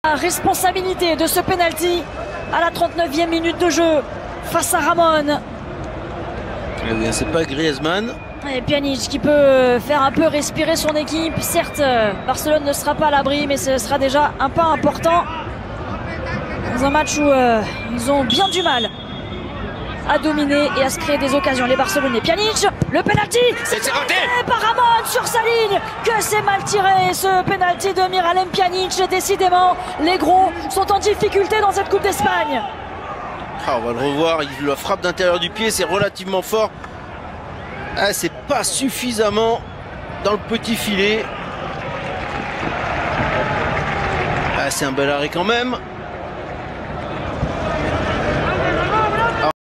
La responsabilité de ce penalty à la 39e minute de jeu face à Ramon. C'est pas Griezmann. Et Pjanic qui peut faire un peu respirer son équipe. Certes, Barcelone ne sera pas à l'abri, mais ce sera déjà un pas important dans un match où ils ont bien du mal à dominer et à se créer des occasions. Les Barcelonais. Pjanic, le penalty, c'est raté par Ramon sur sa ligne. Que c'est mal tiré ce penalty de Miralem Pjanic. Décidément, les gros sont en difficulté dans cette Coupe d'Espagne. Ah, on va le revoir, il la frappe d'intérieur du pied, c'est relativement fort. Ah, c'est pas suffisamment dans le petit filet. Ah, c'est un bel arrêt quand même.